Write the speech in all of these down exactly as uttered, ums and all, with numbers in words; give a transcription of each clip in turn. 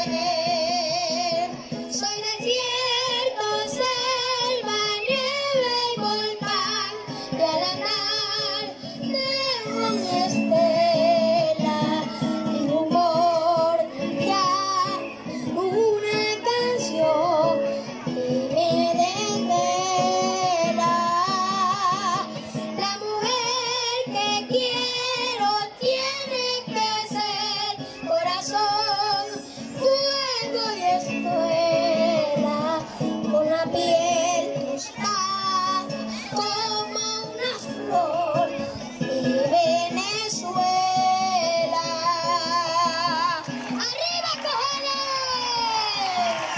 tener. Soy desierto, selva, nieve y volcán, y al andar dejo mi estela, mi humor ya una canción que me desvela. La mujer que quiero tiene que ser corazón, fuego y escuela, con la piel tostada como una flor de Venezuela. ¡Arriba, cojones!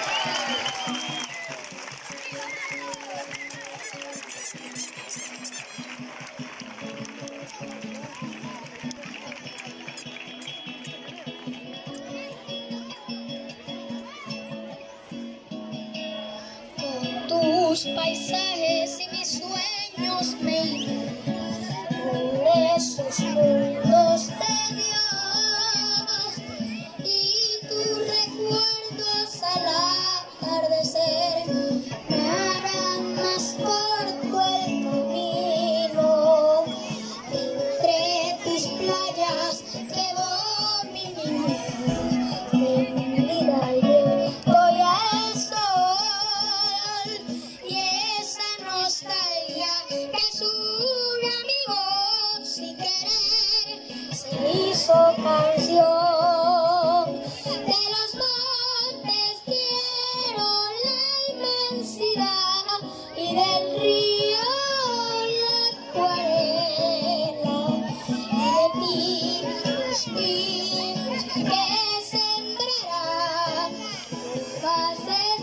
Con tus paisajes y mis sueños me iré por esos mundos de Dios, y tus recuerdos al atardecer me harán más corto el camino entre tus playas. Llevo mi niñez tendida al viento y al sol, y esa nostalgia que es un amigo sin querer se hizo canción. De los montes quiero la inmensidad y del río la acuarela, y de ti los hijos que sembrarán nuevas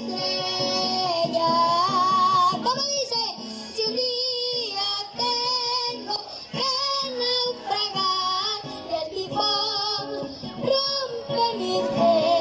estrellas. ¿Cómo dice? Si un día tengo que naufragar y el tifón rompe mis velas,